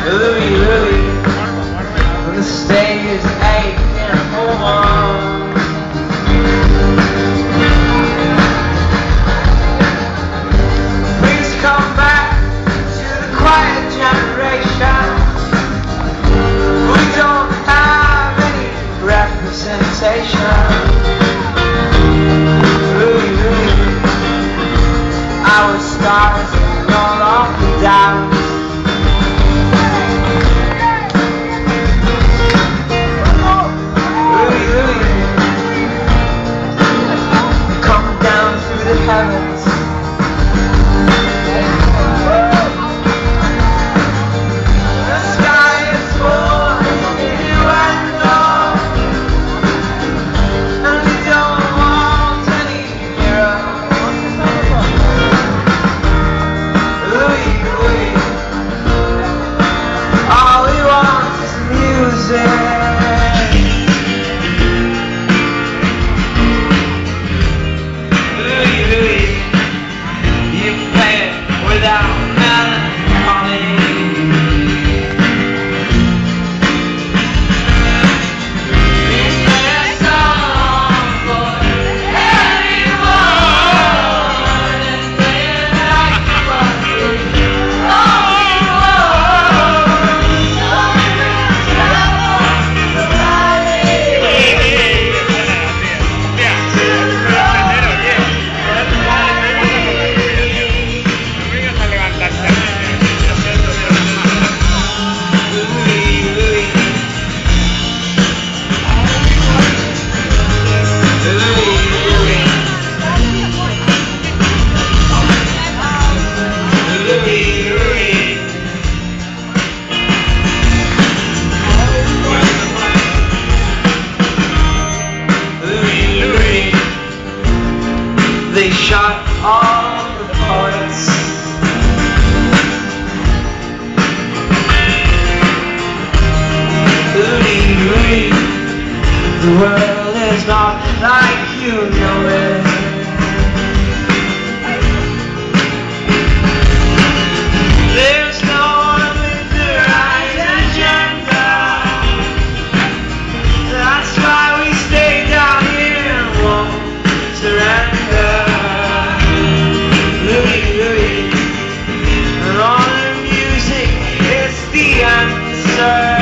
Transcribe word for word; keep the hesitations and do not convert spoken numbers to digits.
Louie, Louie, when the stage ache and hold on. Please come back to the quiet generation. We don't have any representation. Louie, Louie, our stars no longer down. The heavens. The sky is full of innuendo, and we don't want any heroes. Louie, Louie, all we want is music. They shot all the poets. Louie, Louie, the world is not like you know it. There's no one with the right agenda. That's why we stay down here and won't surrender. And all the music is the answer.